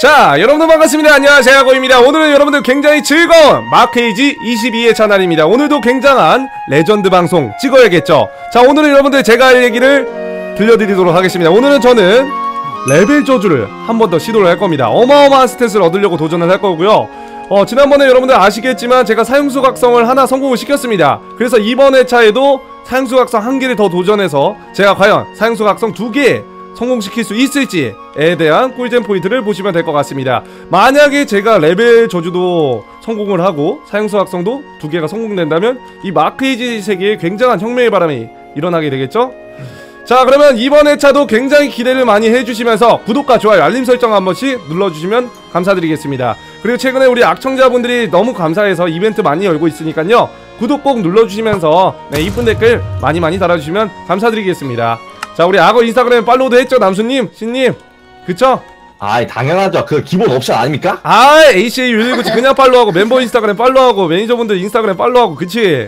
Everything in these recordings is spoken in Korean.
자, 여러분들 반갑습니다. 안녕하세요, 고입니다. 오늘은 여러분들 굉장히 즐거운 마크에이지 22회차 날입니다. 오늘도 굉장한 레전드 방송 찍어야겠죠. 자, 오늘은 여러분들 제가 할 얘기를 들려드리도록 하겠습니다. 오늘은 저는 레벨 저주를 한 번 더 시도를 할 겁니다. 어마어마한 스탯을 얻으려고 도전을 할 거고요. 지난번에 여러분들 아시겠지만 제가 사형수 각성을 하나 성공을 시켰습니다. 그래서 이번 회차에도 사형수 각성 한 개를 더 도전해서 제가 과연 사형수 각성 2개 성공시킬 수 있을지에 대한 꿀잼 포인트를 보시면 될 것 같습니다. 만약에 제가 레벨 저주도 성공을 하고 사형수 각성도 2개가 성공된다면 이 마크에이지 세계에 굉장한 혁명의 바람이 일어나게 되겠죠? 자, 그러면 이번 회차도 굉장히 기대를 많이 해주시면서 구독과 좋아요, 알림 설정 한 번씩 눌러주시면 감사드리겠습니다. 그리고 최근에 우리 악청자분들이 너무 감사해서 이벤트 많이 열고 있으니까요, 구독 꼭 눌러주시면서 이쁜 댓글 많이 달아주시면 감사드리겠습니다. 자, 우리 악어 인스타그램 팔로우도 했죠, 남수님, 신님? 그쵸? 아이, 당연하죠. 그 기본 옵션 아닙니까? ACA119 그냥 팔로우하고 멤버 인스타그램 팔로우하고 매니저분들 인스타그램 팔로우하고, 그치?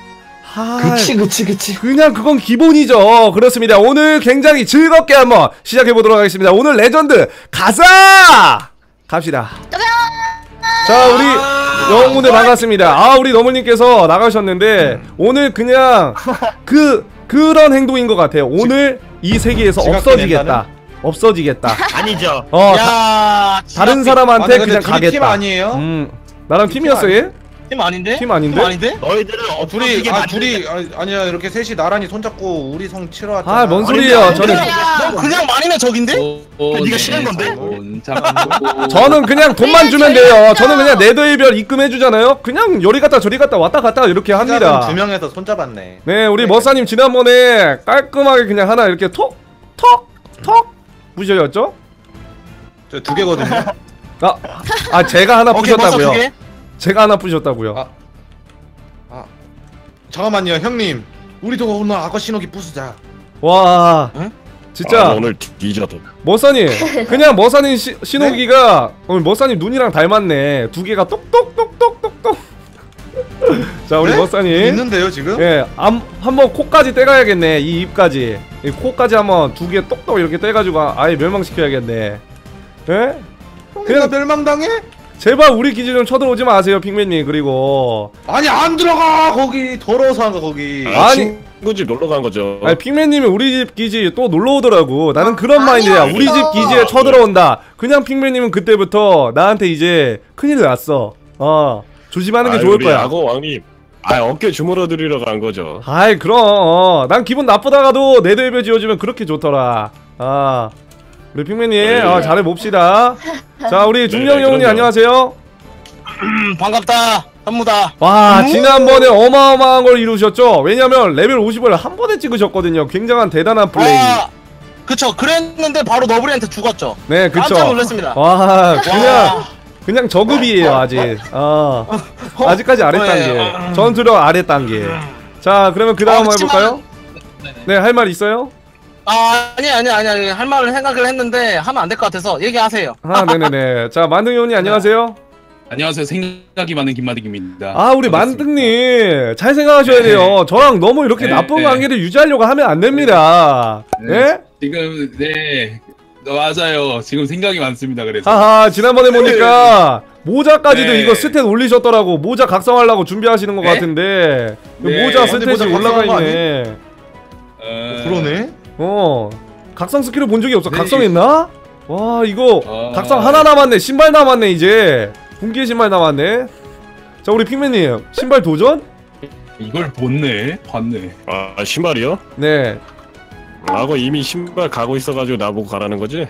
그치. 그냥 그건 기본이죠. 그렇습니다. 오늘 굉장히 즐겁게 한번 시작해보도록 하겠습니다. 오늘 레전드 가자! 갑시다. 자, 우리 영웅분들 반갑습니다. 우리 너물님께서 나가셨는데 오늘 그냥 그런 행동인 것 같아요. 오늘 이 세계에서 없어지겠다. 아니죠. 다른 사람한테 그냥 가겠다. 팀 아니에요? 나랑 팀이었어, 얘? 팀 아닌데? 팀 아닌데? 너희들은 둘이 아니야, 이렇게 셋이 나란히 손잡고 우리 성 치러 왔잖아. 뭔 소리예요? 저는 그냥 말이면 적인데? 네가 싫은 건데? 저는 그냥 돈만 주면 돼요. 저는 그냥 네더일별 입금해주잖아요. 그냥 요리 갔다 저리 갔다 왔다 갔다 이렇게 합니다. 두 명에서 손잡았네. 네, 우리 머사님 지난번에 깔끔하게 그냥 하나 이렇게 톡 부셔졌죠? 저 2개거든요. 제가 하나 부셨다고요. 제가 하나 부셨다고요. 잠깐만요, 형님. 우리도 오늘 악어 신호기 부수자. 와, 응? 진짜 오늘 뒤져도 머사님, 그냥 머사님 신호기가 머사님 눈이랑 닮았네. 2개가 똑똑똑똑똑똑. 자, 우리 머사님 있는데요 지금? 예, 한번 코까지 떼가야겠네. 이 입까지, 이 코까지 한번 2개 똑똑 이렇게 떼가지고 아예 멸망시켜야겠네. 예? 그냥 멸망당해? 제발 우리 기지 좀 쳐들어오지 마세요, 핑맨님. 그리고 아니, 안 들어가. 거기 더러워서 한 거 거기. 친구 집 놀러 간 거죠. 아니, 핑맨님이 우리 집 기지 또 놀러 오더라고. 나는 그런 마인드야. 우리 집 기지에 쳐들어온다. 그냥 핑맨님은 그때부터 나한테 이제 큰일 났어. 조심하는 게 좋을 거야. 악어 왕님, 어깨 주물어 드리러 간 거죠. 그럼 난 기분 나쁘다가도 네더일별 지어주면 그렇게 좋더라. 우리 핑맨님 잘해봅시다. 자, 우리 중령형님 안녕하세요. 반갑다. 현무다. 와, 지난번에 어마어마한 걸 이루셨죠? 왜냐면 레벨 50을 한 번에 찍으셨거든요. 굉장한 대단한 플레이. 그쵸. 그랬는데 바로 너브리한테 죽었죠. 네, 그쵸. 깜짝 놀랐습니다. 와, 그냥 저급이에요, 아직. 아직까지 아래 단계. 전투력 아래 단계. 자, 그러면 그 다음 해볼까요? 네, 할 말 있어요? 아니 할 말을 생각을 했는데 하면 안 될 것 같아서 얘기하세요. 네네네. 자, 만등이온님 안녕하세요. 안녕하세요. 생각이 많은 김만등입니다. 우리 만등님 잘 생각하셔야 돼요. 저랑 너무 이렇게 나쁜 관계를 유지하려고 하면 안 됩니다. 네? 지금 맞아요. 지금 생각이 많습니다. 그래서 지난번에 보니까 모자까지도 이거 스탯 올리셨더라고. 모자 각성하려고 준비하시는 것 같은데 모자 스탯이 올라가 있네. 그러네? 각성 스킬을 본 적이 없어. 각성했나? 와, 이거 각성 하나 남았네. 신발 남았네. 이제 분기의 신발 남았네. 자, 우리 핑맨님 신발 도전? 이걸 봤네. 신발이요? 네. 악어 이미 신발 가고 있어가지고 나보고 가라는 거지?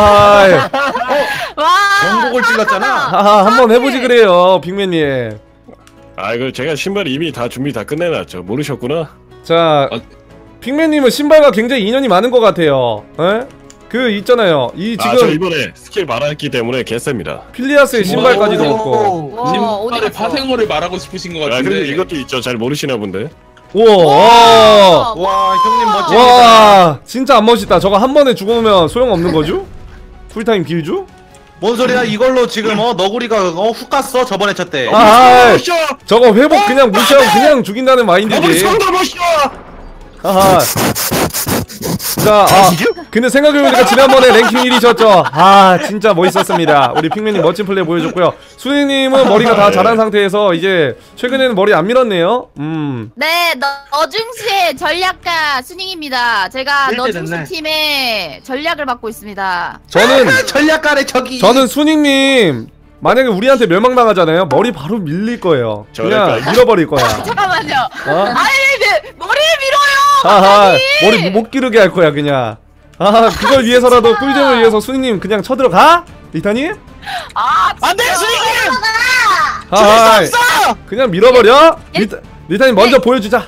전곡을 찔렀잖아. 한번 해보지 그래요, 핑맨님. 이거 제가 신발 이미 다 준비 다 끝내놨죠. 모르셨구나? 자, 핑맨님은 신발과 굉장히 인연이 많은 것 같아요. 그 있잖아요. 지금 저 이번에 스킬 말았기 때문에 개셉니다. 필리아스의 신발까지도 얻고. 신발의 파생어를 말하고 싶으신 것 같은데. 근데 이것도 있죠. 잘 모르시나 본데. 우와. 와, 형님 멋집니다. 와, 진짜 안 멋있다. 저거 한 번에 죽으면 소용없는 거죠? 풀타임 길주? 뭔 소리야? 이걸로 지금 너구리가 훅 갔어. 저번에 쳤대. 저거 회복 그냥 무시하고 그냥 죽인다는 마인드지. 자, 근데 생각해보니까 지난번에 랭킹 1위셨죠? 아, 진짜 멋있었습니다. 우리 핑맨님 멋진 플레이 보여줬고요. 수희님은 머리가 다 자란 상태에서 이제 최근에는 머리 안 밀었네요. 네, 너중시의 전략가 순잉입니다. 제가 됐네. 너중시 팀의 전략을 맡고 있습니다. 전략가래 저기. 저는 수닝님 만약에 우리한테 멸망당하잖아요. 머리 바로 밀릴 거예요. 그냥 저럴까요? 밀어버릴 거야. 잠깐만요. 어? 아니, 네, 머리를 밀어요. 하하, 머리 못 기르게 할 거야 그냥. 아, 그걸 위해서라도 꿀잼을 위해서 수닝님 그냥 쳐들어가? 리타님? 안돼 수익님. 하하, 없어. 그냥 밀어버려. 리타님 먼저 보여주자.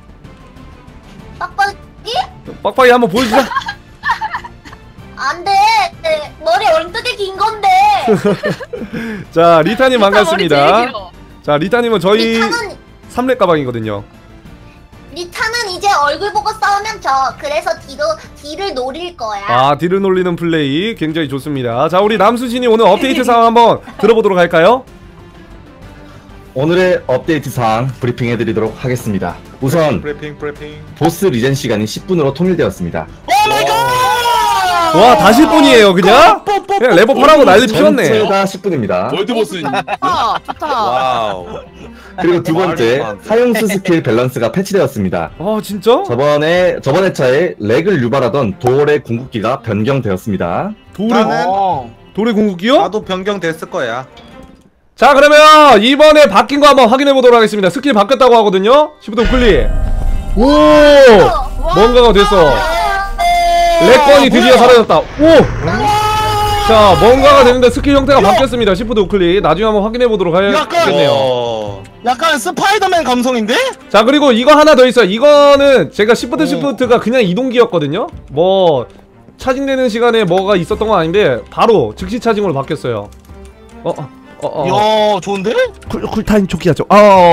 빡빡이? 빡빡이 한번 보여주자. 안돼. 머리 엉뚱하게 긴 건데. 자, 리타님 머리 제일 반갑습니다. 길어. 자, 리타님은 저희 리타는 3렙 가방이거든요. 이제 얼굴 보고 싸우면 져. 그래서 뒤를 노릴 거야. 아, 뒤를 놀리는 플레이 굉장히 좋습니다. 자, 우리 남수신이 오늘 업데이트 상황 한번 들어보도록 할까요? 오늘의 업데이트 사항 브리핑 해드리도록 하겠습니다. 우선 브리핑. 보스 리젠 시간이 10분으로 통일되었습니다. 와, 다시 분이에요 그냥? 그냥 레버하라고 난리 피웠네. 전체가 10분입니다. 월드보스 좋다. 와우. 그리고 두 번째, 사용수 스킬 밸런스가 패치되었습니다. 아, 진짜? 저번 회차에 렉을 유발하던 돌의 궁극기가 변경되었습니다. 돌의 궁극기요? 나도 변경됐을 거야. 자, 그러면 이번에 바뀐 거 한번 확인해 보도록 하겠습니다. 스킬 바뀌었다고 하거든요. 시프트 우클릭. 오, 뭔가가 됐어. 렉건이 드디어 사라졌다. 오! 자, 뭔가가 되는데 스킬 형태가 바뀌었습니다. 시프트 우클릭. 나중에 한번 확인해 보도록 하겠네요. 약간 스파이더맨 감성인데? 자, 그리고 이거 하나 더 있어요. 이거는 제가 시프트가 그냥 이동기였거든요. 뭐 차징되는 시간에 뭐가 있었던 건 아닌데 바로 즉시 차징으로 바뀌었어요. 이야 좋은데? 쿨타임 초기하죠.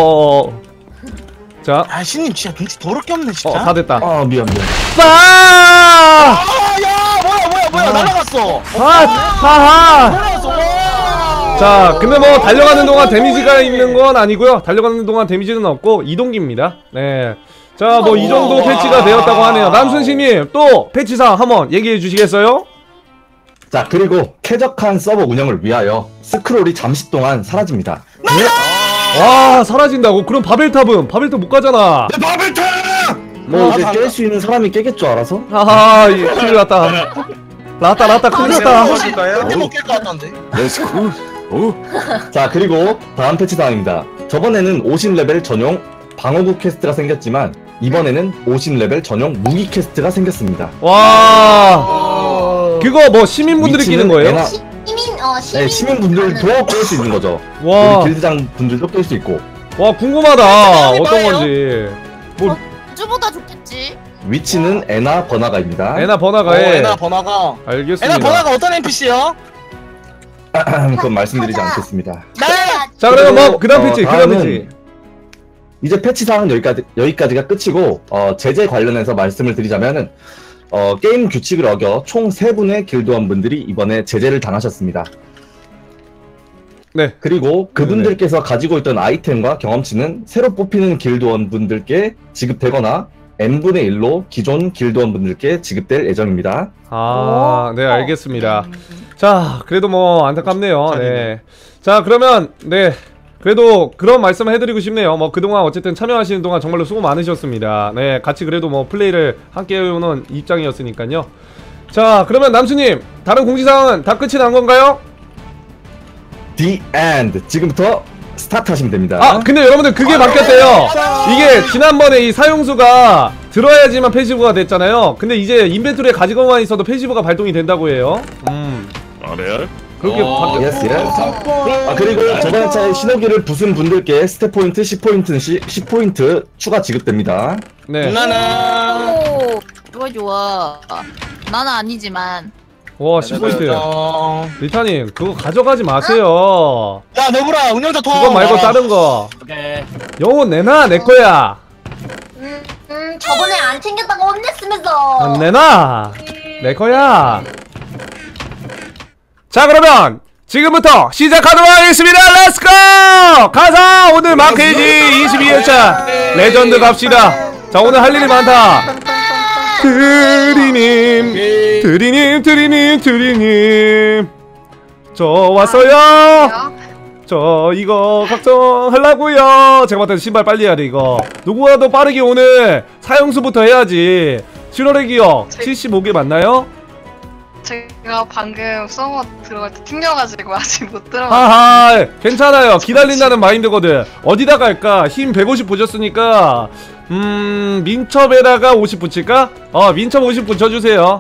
자, 아 신님 진짜 눈치 더럽게 없네 진짜. 다 됐다. 아, 미안. 빠! 야 뭐야 날아갔어. 하하! 자, 근데 뭐 달려가는 동안 데미지가 있는 건 아니고요. 달려가는 동안 데미지는 없고 이동기입니다. 네. 자, 뭐 이 정도 패치가 되었다고 하네요. 남순신님 또 패치사항 한번 얘기해 주시겠어요? 자, 그리고 쾌적한 서버 운영을 위하여 스크롤이 잠시 동안 사라집니다. 와, 사라진다고? 그럼 바벨탑 못 가잖아. 뭐 이제 깰 수 있는 사람이 깨겠죠, 알아서? 하하, 큰일 났다. 큰일 났다. 이렇게 못 깰 것 같던데. 렛츠고. 자, 그리고 다음 패치 사항입니다. 저번에는 50레벨 전용 방어구 퀘스트가 생겼지만 이번에는 50레벨 전용 무기 퀘스트가 생겼습니다. 와, 그거 뭐 시민분들이 끼는 거예요? 네, 시민분들도 깰 수 있는 거죠. 와, 우리 길드장 분들도 깰 수 있고. 와, 궁금하다. 어떤 건지. 뭐 주보다 좋겠지. 위치는 에나 버나가입니다. 에나 버나가에. 에나 버나가. 알겠습니다. 에나 버나가 어떤 NPC요? 그건 말씀드리지 않겠습니다. 네. 자, 그러면 뭐 그다음 패치, 그다음 다음은 패치. 이제 패치 사항은 여기까지가 끝이고, 제재 관련해서 말씀을 드리자면은 게임 규칙을 어겨 총 3분의 길드원분들이 이번에 제재를 당하셨습니다. 네. 그리고 그분들께서 가지고 있던 아이템과 경험치는 새로 뽑히는 길드원분들께 지급되거나 n분의 1로 기존 길드원분들께 지급될 예정입니다. 아, 네, 알겠습니다. 자, 그래도 뭐 안타깝네요. 네. 자, 그러면 네, 그래도 그런 말씀을 해드리고 싶네요. 뭐 그동안 어쨌든 참여하시는 동안 정말로 수고 많으셨습니다. 네, 같이 그래도 뭐 플레이를 함께 해오는 입장이었으니까요. 자, 그러면 남수님, 다른 공지사항은 다 끝이 난 건가요? The End. 지금부터 스타트 하시면 됩니다. 아, 근데 여러분들 그게 바뀌었대요. 이게 지난번에 이 사용수가 들어야지만 패시브가 됐잖아요. 근데 이제 인벤토리에 가지고만 있어도 패시브가 발동이 된다고 해요. 아, 레알? 그렇게 바뀌었. 예스, 예스. 아, 그리고 저번 차에 신호기를 부순 분들께 스텝 포인트 10포인트 추가 지급됩니다. 네. 오, 좋아. 나는 아니지만. 와, 10포인트. 리타님, 그거 가져가지 마세요. 야 너구라 운영자 통. 그거 말고 다른 거. 오케이. 영혼 내놔, 내 거야. 저번에 안 챙겼다고 혼냈으면서. 안 내놔, 내 거야. 자, 그러면 지금부터 시작하도록 하겠습니다. 렛츠고! 가자! 오늘 마크에이지 22회차 레전드 갑시다. 자, 오늘 할 일이 많다. 드리님 드리님 저 왔어요. 저 이거 각성하려고요. 제가 봤을 때 신발 빨리 해야 돼. 이거 누구라도 빠르게 오늘 사용수부터 해야지. 7월의 기억 75개 맞나요? 제가 방금 서버 들어갈 때 튕겨가지고 아직 못 들어갔어요. 하하 괜찮아요. 기다린다는 마인드거든. 어디다 갈까? 힘 150 보셨으니까 민첩에다가 50 붙일까? 민첩 50 붙여주세요.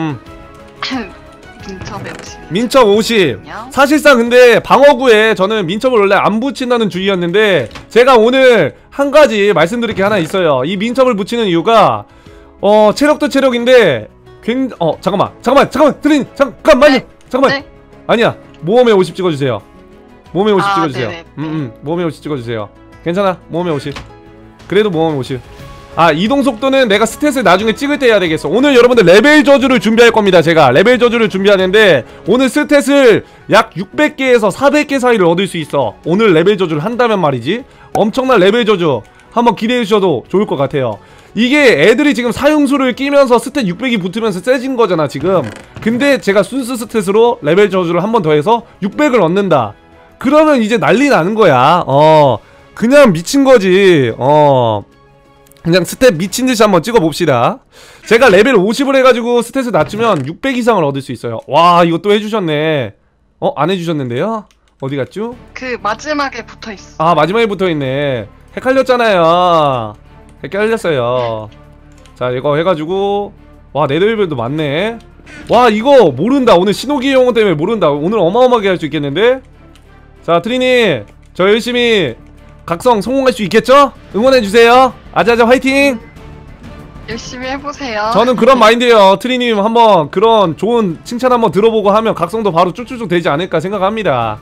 민첩에 50. 민첩 50. 사실상 근데 방어구에 저는 민첩을 원래 안 붙인다는 주의였는데 제가 오늘 한 가지 말씀드릴 게 하나 있어요. 이 민첩을 붙이는 이유가 체력도 체력인데 잠깐만 드린 잠깐만요. 네. 잠깐만. 네. 아니야. 모험에 50 찍어주세요. 모험에 50 찍어주세요. 네네. 모험에 50 찍어주세요. 괜찮아. 모험에 50. 그래도 모험에 50. 이동 속도는 내가 스탯을 나중에 찍을 때 해야 되겠어. 오늘 여러분들 레벨 저주를 준비할 겁니다. 제가 레벨 저주를 준비하는데 오늘 스탯을 약 600개에서 400개 사이를 얻을 수 있어. 오늘 레벨 저주를 한다면 말이지. 엄청난 레벨 저주 한번 기대해 주셔도 좋을 것 같아요. 이게 애들이 지금 사용수를 끼면서 스탯 600이 붙으면서 세진 거잖아 지금. 근데 제가 순수 스탯으로 레벨 저주를 한 번 더 해서 600을 얻는다. 그러면 이제 난리 나는 거야. 그냥 미친 거지. 그냥 스탯 미친듯이 한번 찍어봅시다. 제가 레벨 50을 해가지고 스탯을 낮추면 600 이상을 얻을 수 있어요. 와 이거 또 해주셨네. 안 해주셨는데요? 어디 갔죠? 그 마지막에 붙어있어. 마지막에 붙어있네. 헷갈렸잖아요. 헷갈렸어요. 자 이거 해가지고 와 네더일별도 많네. 와 이거 모른다. 오늘 신호기 용어 때문에 모른다. 오늘 어마어마하게 할 수 있겠는데. 자 트리니 저 열심히 각성 성공할 수 있겠죠? 응원해주세요. 아자아자 화이팅. 열심히 해보세요. 저는 그런 마인드예요. 트리님 한번 그런 좋은 칭찬 한번 들어보고 하면 각성도 바로 쭉쭉쭉 되지 않을까 생각합니다.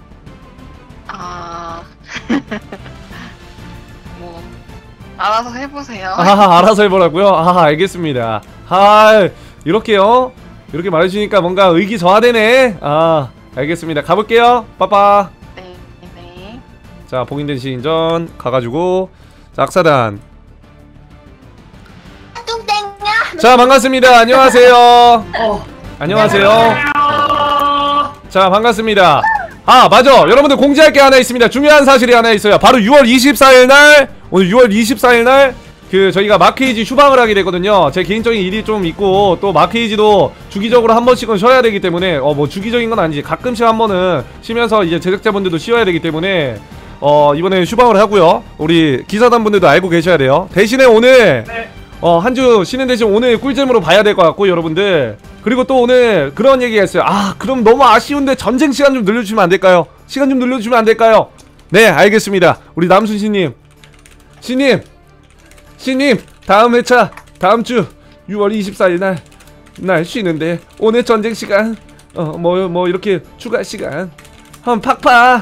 뭐 알아서 해보세요. 알아서 해보라고요? 알겠습니다. 이렇게요? 이렇게 말해주니까 뭔가 의기소화되네. 알겠습니다. 가볼게요. 빠빠. 네. 자 봉인된 시인전 가가지고 자 악사단. 뚱땡이야. 자 반갑습니다. 안녕하세요. 안녕하세요. 자 반갑습니다. 맞아 여러분들 공지할 게 하나 있습니다. 중요한 사실이 하나 있어요. 바로 6월 24일날 오늘 6월 24일날 저희가 마크이지 휴방을 하게 되거든요. 제 개인적인 일이 좀 있고 또 마크이지도 주기적으로 한 번씩은 쉬어야 되기 때문에 뭐 주기적인 건 아니지 가끔씩 한 번은 쉬면서 이제 제작자분들도 쉬어야 되기 때문에 이번에 휴방을 하고요. 우리 기사단 분들도 알고 계셔야 돼요. 대신에 오늘 한 주 쉬는 대신 오늘 꿀잼으로 봐야 될 것 같고 여러분들. 그리고 또 오늘 그런 얘기가 있어요. 그럼 너무 아쉬운데 전쟁 시간 좀 늘려주시면 안 될까요? 시간 좀 늘려주시면 안 될까요? 네 알겠습니다. 우리 남순씨님 시님 다음 회차 다음주 6월 24일 날 쉬는데 오늘 전쟁 시간 뭐 이렇게 추가 시간 팍파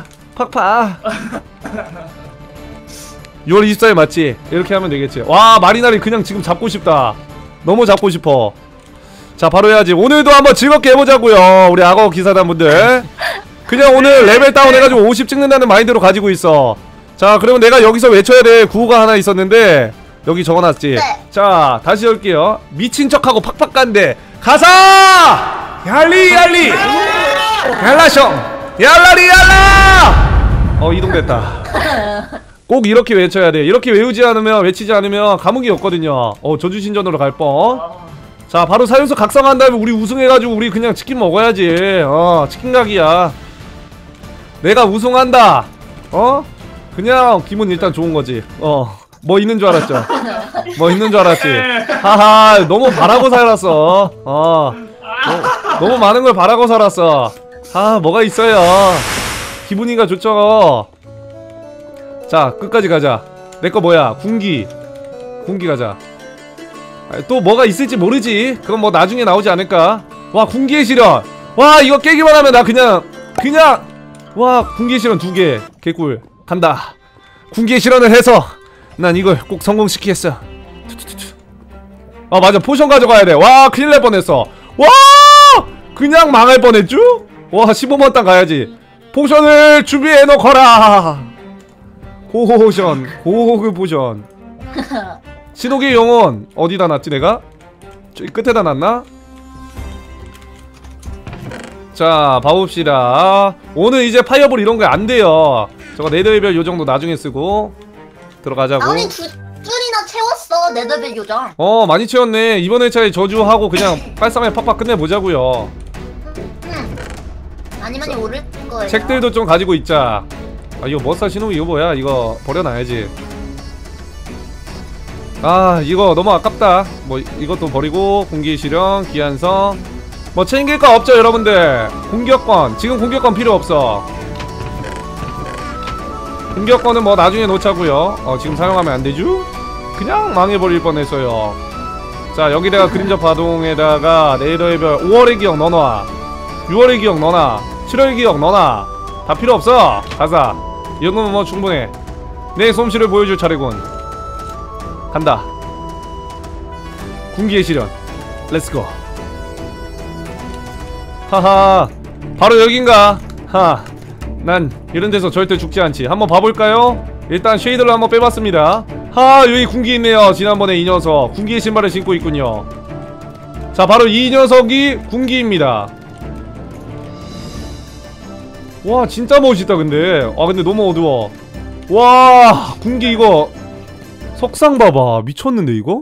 6월 24일 맞지? 이렇게 하면 되겠지. 와 마리나리 그냥 지금 잡고 싶다. 너무 잡고 싶어. 자 바로 해야지. 오늘도 한번 즐겁게 해보자고요. 우리 악어 기사단분들 그냥 오늘 레벨 다운 해가지고 50 찍는다는 마인드로 가지고 있어. 자 그러면 내가 여기서 외쳐야 될 구호가 하나 있었는데 여기 적어놨지. 네. 자 다시 할게요. 미친 척하고 팍팍 간대. 가사! 얄리 얄라숑 얄라리 얄라. 이동됐다. 꼭 이렇게 외쳐야 돼. 이렇게 외치지 않으면 감흥이 없거든요. 저주신전으로 갈 뻔. 자 바로 사용수 각성한 다음에 우리 우승해가지고 우리 그냥 치킨 먹어야지. 치킨 각이야. 내가 우승한다. 그냥 기분 일단 좋은 거지. 뭐 있는 줄 알았죠? 뭐 있는 줄 알았지? 너무 바라고 살았어. 너무 많은 걸 바라고 살았어. 뭐가 있어요. 기분이가 좋죠. 자 끝까지 가자. 내거 뭐야? 군기 가자. 또 뭐가 있을지 모르지. 그건 뭐 나중에 나오지 않을까. 와 군기의 실현. 와 이거 깨기만 하면 나 그냥 와 군기의 실현 2개 개꿀 간다. 군기의 실현을 해서 난 이걸 꼭 성공시키겠어. 맞아 포션 가져가야 돼. 와 큰일 날 뻔했어. 와 그냥 망할 뻔했죠? 와 15만 땅 가야지. 포션을 준비해 놓거라. 고급 포션. 신호기 영혼 어디다 놨지 내가? 저기 끝에다 놨나? 자 봐봅시다. 오늘 이제 파이어볼 이런 거 안 돼요. 저거 네더이별 요정도 나중에 쓰고 들어가자고. 아니 두 줄이나 채웠어 네더벨 요정. 많이 채웠네. 이번 회차에 저주하고 그냥 깔쌈하게 팍팍 끝내보자고요. 많이 오를 거예요. 책들도 좀 가지고 있자. 아 이거 머싸 신호기 이거 뭐야? 이거 버려놔야지. 아 이거 너무 아깝다. 뭐 이것도 버리고 공기실현 기한성 뭐 챙길 거 없죠 여러분들. 공격권 지금 공격권 필요 없어. 공격권은 뭐 나중에 놓자고요. 지금 사용하면 안 되죠? 그냥 망해버릴 뻔했어요. 자 여기다가 그림자 파동에다가 네이더의 별 5월의 기억 넣어놔. 6월의 기억 넣어놔. 7월의 기억 넣어놔. 다 필요 없어. 가자. 이 정도면 뭐 충분해. 내 솜씨를 보여줄 차례군. 간다. 군기의 실현. 렛츠고. 하하. 바로 여긴가? 하. 난 이런 데서 절대 죽지 않지. 한번 봐볼까요? 일단 쉐이드를 한번 빼봤습니다. 하 여기 군기 있네요. 지난번에 이 녀석 군기의 신발을 신고 있군요. 자 바로 이 녀석이 군기입니다. 와 진짜 멋있다 근데. 아 근데 너무 어두워. 와 군기 이거 석상 봐봐. 미쳤는데 이거?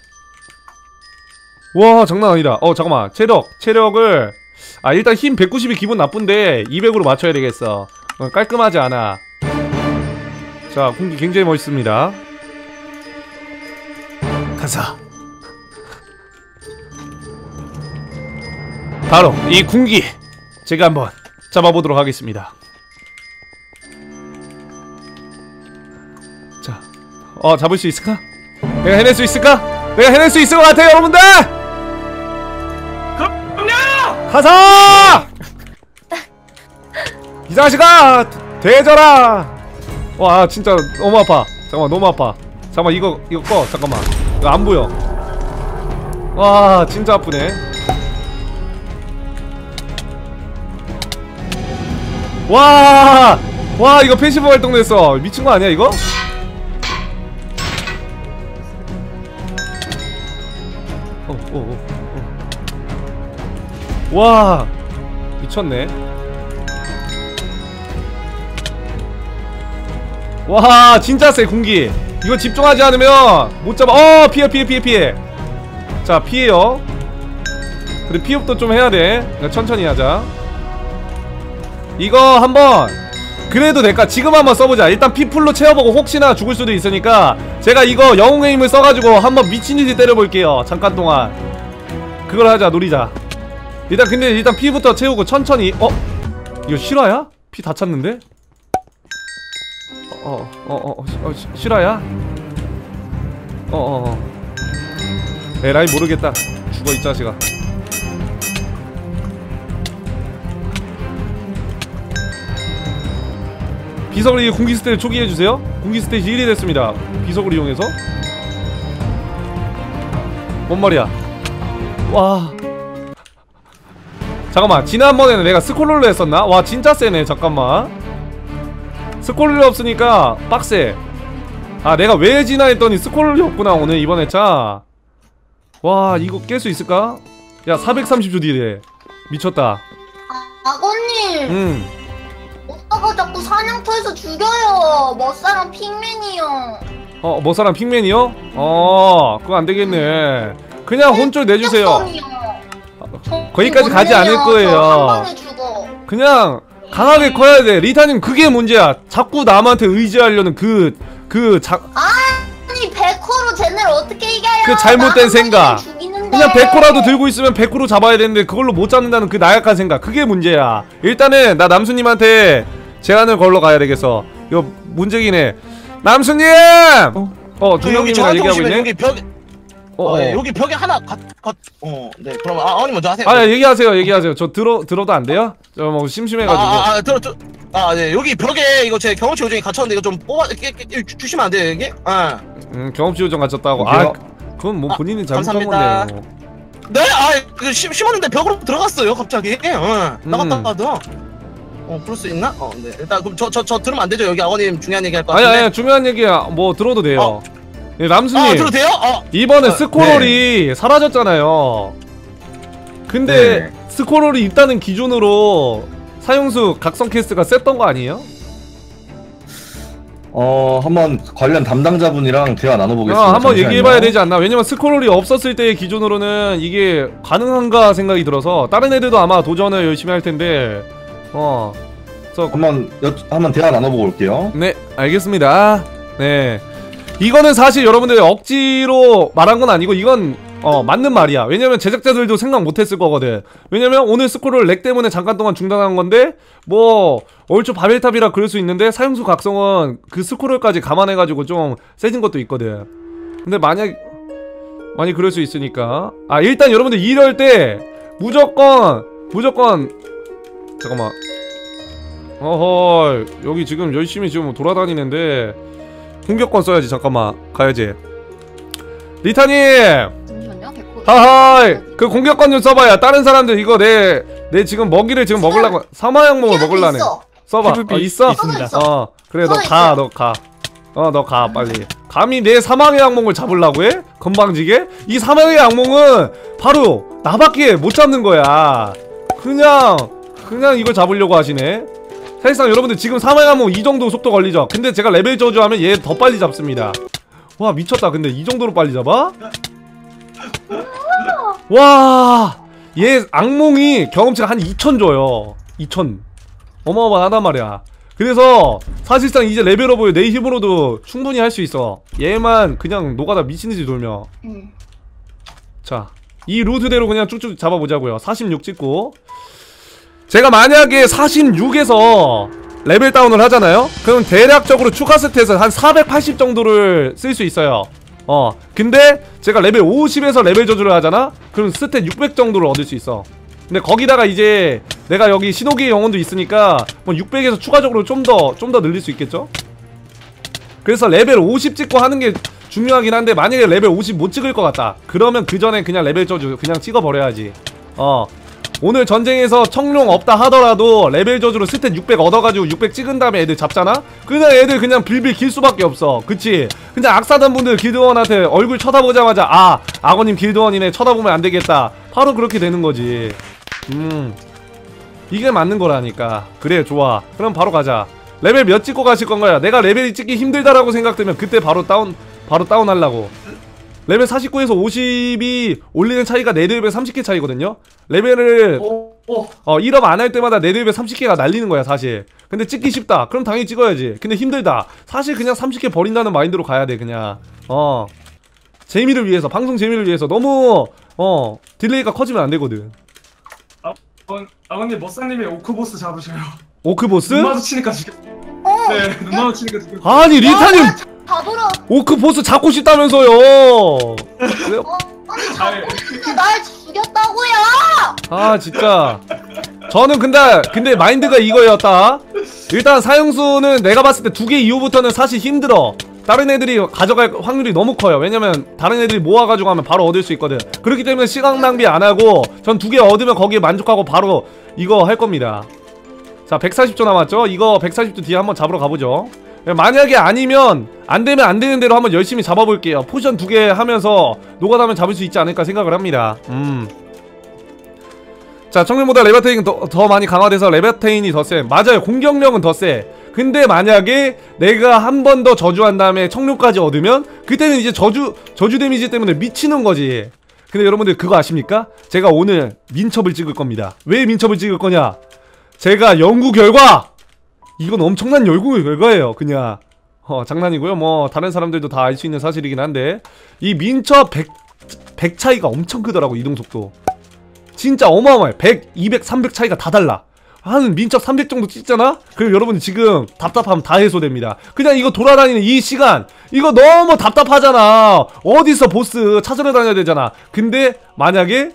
와 장난 아니다. 잠깐만 체력을 일단 힘 190이 기분 나쁜데 200으로 맞춰야 되겠어. 깔끔하지 않아. 자 군기 굉장히 멋있습니다. 가자. 바로 이 군기 제가 한번 잡아보도록 하겠습니다. 자 잡을 수 있을까? 내가 해낼 수 있을까? 내가 해낼 수 있을 것 같아요 여러분들! 그럼요! 가자! 이 자식아! 대져라! 와 진짜 너무 아파. 잠깐만 너무 아파. 잠깐만 이거 꺼. 잠깐만 이거 안 보여. 와 진짜 아프네. 와 이거 패시브 활동됐어. 미친거 아니야 이거? 와 미쳤네. 와 진짜 세 군기. 이거 집중하지 않으면 못 잡아. 피해. 자 피해요. 근데 피업도 좀 해야돼. 그러니까 천천히 하자. 이거 한번 그래도 될까? 지금 한번 써보자. 일단 피풀로 채워보고 혹시나 죽을 수도 있으니까 제가 이거 영웅의 힘을 써가지고 한번 미친듯이 때려볼게요. 잠깐 동안 그걸 하자. 노리자. 근데 일단 피부터 채우고 천천히. 이거 실화야? 피 다 찼는데? 실화야? 에라이 모르겠다. 죽어 이 자식아. 비석을 공기 스탯을 초기해주세요. 공기 스탯이 1이 됐습니다. 비석을 이용해서. 뭔 말이야. 와 잠깐만 지난번에는 내가 스콜롤로 했었나? 와 진짜 세네. 잠깐만 스콜롤이 없으니까 빡세. 내가 왜 지나 했더니 스콜롤이 없구나 오늘 이번 회차. 와 이거 깰 수 있을까? 야 430초 뒤에 미쳤다. 아버님 오빠가 자꾸 사냥터에서 죽여요. 머싸랑 핑맨이요. 머싸랑 핑맨이요? 그거 안되겠네. 그냥 혼쭐 내주세요. 거기까지 가지 않을 거예요. 그냥 강하게 커야돼. 리타님 그게 문제야. 자꾸 남한테 의지하려는 아니 100호로 쟤네를 어떻게 이겨요? 그 잘못된 생각. 그냥 100호라도 들고 있으면 100호로 잡아야 되는데 그걸로 못 잡는다는 그 나약한 생각. 그게 문제야. 일단은 나 남수님한테 제안을 걸러 가야 되겠어. 이거 문제긴 해. 남수님! 두 명이나 얘기하고 있네? 여기 벽 여기 벽에 하나 네 그럼 어머니 먼저 하세요. 얘기하세요. 저 들어도 안 돼요? 저 뭐 심심해가지고. 네 여기 벽에 이거 제 경험치 요정이 갇혔는데 이거 좀 주시면 안 돼요 이게? 경험치 요정 갇혔다고. 그건 뭐 본인이 잘못한 건데. 네? 심었는데 벽으로 들어갔어요 갑자기. 나갔다가도. 그럴 수 있나? 네 일단 그럼 저 들으면 안 되죠? 여기 아버님 중요한 얘기 할 거 같은데. 아니 중요한 얘기야. 뭐 들어도 돼요. 예, 남순님 들어도 돼요? 이번에 스코롤이 사라졌잖아요. 근데 스코롤이 있다는 기준으로 사용수 각성 캐스트가 셌던 거 아니에요? 한번 관련 담당자분이랑 대화 나눠보겠습니다. 한번 얘기해봐야 되지 않나? 왜냐면 스코롤이 없었을 때의 기준으로는 이게 가능한가 생각이 들어서 다른 애들도 아마 도전을 열심히 할 텐데 그래서 한번 대화 나눠보고 올게요. 네, 알겠습니다. 네, 이거는 사실 여러분들 억지로 말한 건 아니고 이건 맞는 말이야. 왜냐면 제작자들도 생각 못했을 거거든. 왜냐면 오늘 스코롤 렉 때문에 잠깐 동안 중단한 건데 뭐 얼추 바벨탑이라 그럴 수 있는데 사용수 각성은 그 스코롤까지 감안해가지고 좀 세진 것도 있거든. 근데 만약 많이 그럴 수 있으니까 일단 여러분들 이럴 때 무조건 잠깐만 어허 여기 지금 열심히 지금 돌아다니는데 공격권 써야지. 잠깐만 가야지. 리타님 하하이 그 공격권 좀 써봐야. 다른 사람들 이거 내 지금 먹이를 지금 먹으려고 사마양몽을 먹으려네. 써봐. 있어? 있습니다. 그래 너 가. 너 가 빨리. 감히 내 사망의 악몽을 잡으려고 해? 건방지게? 이 사망의 악몽은 바로 나밖에 못 잡는 거야. 그냥 이걸 잡으려고 하시네. 사실상 여러분들 지금 사망의 악몽 이 정도 속도 걸리죠? 근데 제가 레벨 저주하면 얘 더 빨리 잡습니다. 와 미쳤다. 근데 이 정도로 빨리 잡아? 와, 얘 악몽이 경험치가 한 2000 줘요. 2000. 어마어마하단 말이야. 그래서 사실상 이제 레벨업을 내 힘으로도 충분히 할 수 있어. 얘만 그냥 노가다 미친듯이 돌며. 자, 이 루트대로 그냥 쭉쭉 잡아보자고요. 46 찍고. 제가 만약에 46에서 레벨 다운을 하잖아요? 그럼 대략적으로 추가 스탯을 한 480 정도를 쓸 수 있어요. 근데 제가 레벨 50에서 레벨 저주를 하잖아? 그럼 스탯 600 정도를 얻을 수 있어. 근데 거기다가 이제 내가 여기 신호기의 영혼도 있으니까 뭐 600에서 추가적으로 좀 더 늘릴 수 있겠죠? 그래서 레벨 50 찍고 하는 게 중요하긴 한데 만약에 레벨 50 못 찍을 것 같다 그러면 그 전에 그냥 레벨 저주 그냥 찍어버려야지. 오늘 전쟁에서 청룡 없다 하더라도 레벨 저주로 스탯 600 얻어가지고 600 찍은 다음에 애들 잡잖아? 그냥 애들 그냥 빌빌 길 수밖에 없어. 그치? 그냥 악사단 분들 길드원한테 얼굴 쳐다보자마자 악어님 길드원이네 쳐다보면 안되겠다 바로 그렇게 되는 거지. 이게 맞는 거라니까. 그래 좋아. 그럼 바로 가자. 레벨 몇 찍고 가실 건가요? 내가 레벨이 찍기 힘들다라고 생각되면 그때 바로 다운 하려고. 레벨 49에서 50이 올리는 차이가 네드웹에 30개 차이거든요? 레벨을 1업 안 할 때마다 네드웹에 30개가 날리는 거야 사실. 근데 찍기 쉽다. 그럼 당연히 찍어야지. 근데 힘들다. 사실 그냥 30개 버린다는 마인드로 가야 돼 그냥. 재미를 위해서, 방송 재미를 위해서. 너무 딜레이가 커지면 안 되거든. 아버님 머싸님의 오크보스 잡으셔요. 오크보스? 눈 마주치니까 죽여. 네, 눈 마주치니까 죽여. 아니 리타님 다 돌아. 오크보스 잡고 싶다면서요. 아니 날 죽였다고요. 진짜 저는 근데 마인드가 이거였다. 일단 사용수는 내가 봤을 때 2개 이후부터는 사실 힘들어. 다른 애들이 가져갈 확률이 너무 커요. 왜냐면 다른 애들이 모아가지고 하면 바로 얻을 수 있거든. 그렇기 때문에 시간 낭비 안하고 전 2개 얻으면 거기에 만족하고 바로 이거 할 겁니다. 자 140초 남았죠? 이거 140초 뒤에 한번 잡으러 가보죠. 만약에 아니면 안되면 안되는 대로 한번 열심히 잡아볼게요. 포션 2개 하면서 노가다면 잡을 수 있지 않을까 생각을 합니다. 자 청룡보다 레바테인 더 많이 강화돼서 레바테인이 더 세. 맞아요. 공격력은 더 세. 근데 만약에 내가 한 번 더 저주한 다음에 청룡까지 얻으면 그때는 이제 저주 데미지 때문에 미치는 거지. 근데 여러분들 그거 아십니까? 제가 오늘 민첩을 찍을 겁니다. 왜 민첩을 찍을 거냐? 제가 연구 결과! 이건 엄청난 연구 결과예요 그냥. 장난이고요. 뭐 다른 사람들도 다 알 수 있는 사실이긴 한데 이 민첩 100 차이가 엄청 크더라고. 이동속도 진짜 어마어마해. 100, 200, 300 차이가 다 달라. 한 민첩 300 정도 찍잖아? 그럼 여러분 지금 답답하면 다 해소됩니다. 그냥 이거 돌아다니는 이 시간 이거 너무 답답하잖아. 어디서 보스 찾으러 다녀야 되잖아. 근데 만약에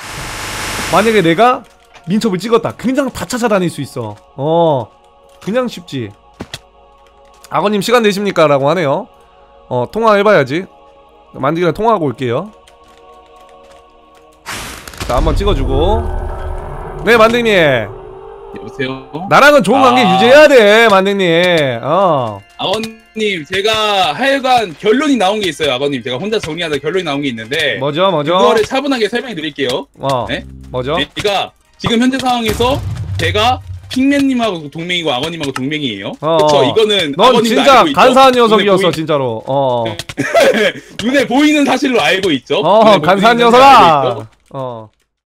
내가 민첩을 찍었다. 그냥 다 찾아다닐 수 있어. 그냥 쉽지. 악어님 시간 되십니까? 라고 하네요. 통화해봐야지. 만들기랑 통화하고 올게요. 자 한번 찍어주고. 네 만등님 여보세요? 나랑은 좋은 관계 유지해야 돼, 만능님. 아버님, 제가 하여간 결론이 나온 게 있어요, 아버님. 제가 혼자 정리하다 결론이 나온 게 있는데. 뭐죠? 그거를 차분하게 설명해 드릴게요. 네? 뭐죠? 그러니까 지금 현재 상황에서 제가 핑맨님하고 동맹이고 악어님하고 동맹이에요. 그쵸? 이거는 넌 진짜 간사한 녀석이었어, 진짜로. 눈에 보이는 사실로 알고 있죠. 간사한 녀석아.